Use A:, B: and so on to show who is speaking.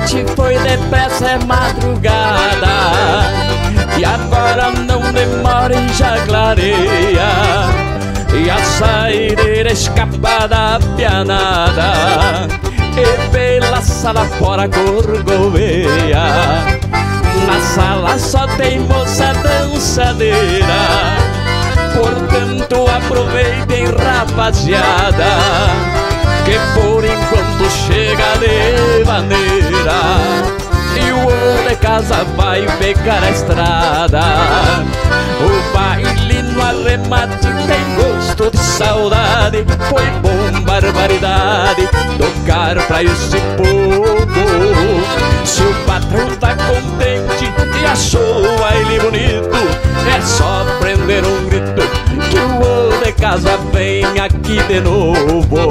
A: noite foi depressa, é madrugada, e agora não demora e já clareia, e a saideira escapada apianada, e pela sala fora gorgoveia. Na sala só tem moça dançadeira, portanto aproveitem, rapaziada, que por enquanto chega de maneira, e o homem de casa vai pegar a estrada. O baile no arremate tem gosto de saudade, foi bom, barbaridade, tocar pra esse povo. Se o patrão tá contente e achou o baile bonito, é só prender um grito que o homem de casa vem aqui de novo.